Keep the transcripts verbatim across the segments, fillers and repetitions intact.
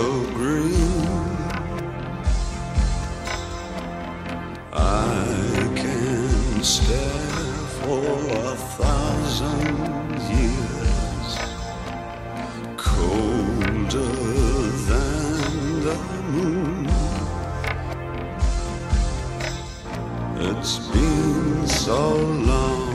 green. I can stare for a thousand years, colder than the moon. It's been so long.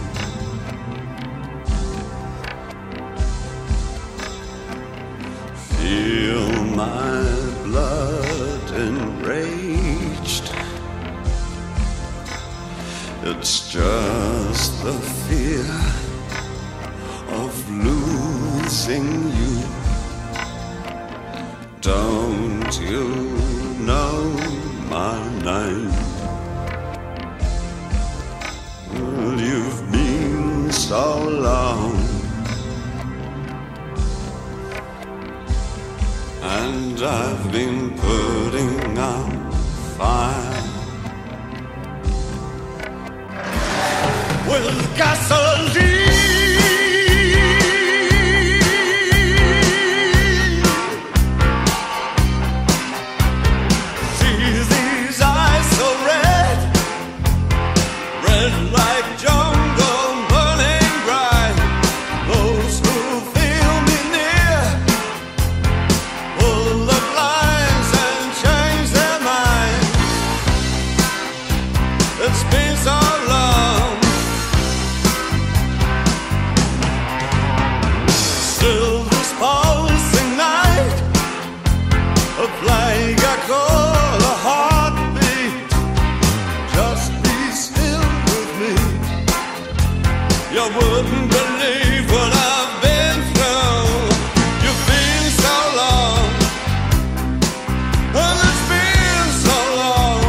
Feel my blood enraged. It's just the fear of losing you. Don't you know my name? Well, you've been so long, and I've been putting out fire with gasoline. See these eyes so red, red like jungle burning bright. Those who feel me near pull the blinds and change their mind. It's been so long. Still this pulsing night, a plague I call a heartbeat. Just be still with me. You wouldn't believe what I've been through. You've been so long, and it's been so long.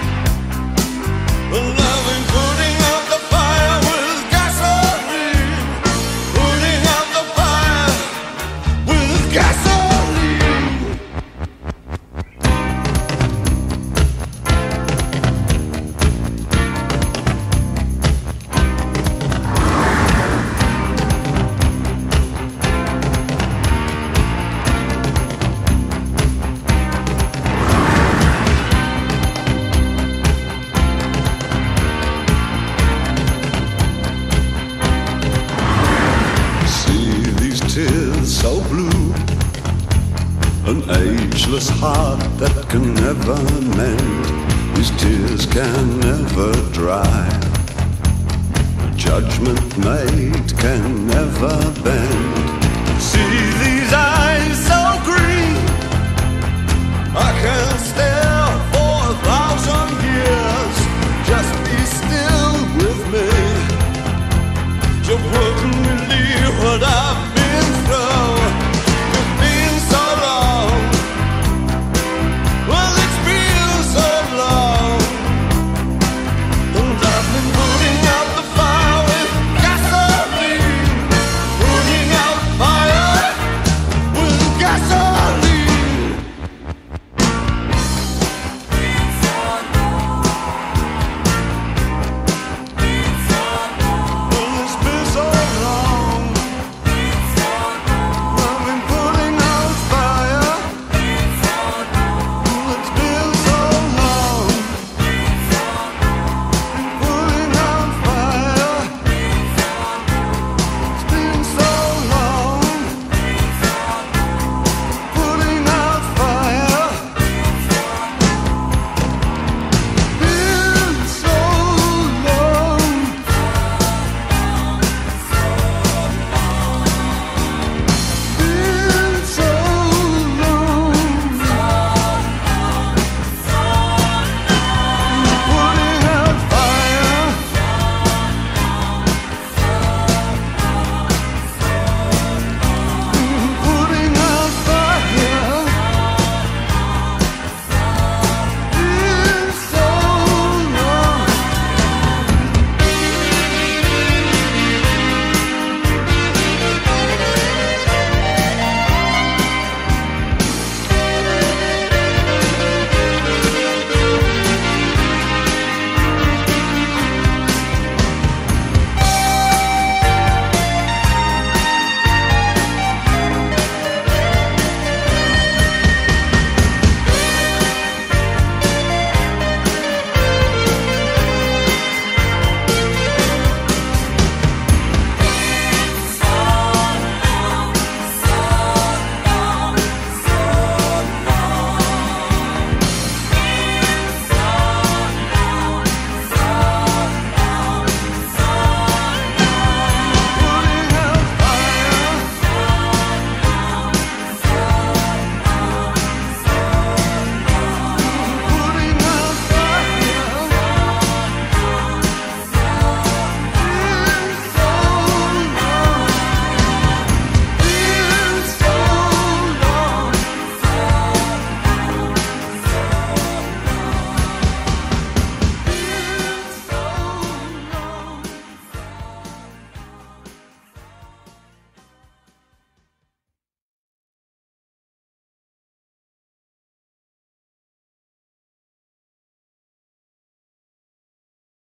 But I've been putting out the fire with gasoline, putting out the fire with gasoline. Tears so blue, an ageless heart that can never mend. These tears can never dry. A judgment made can never bend. See the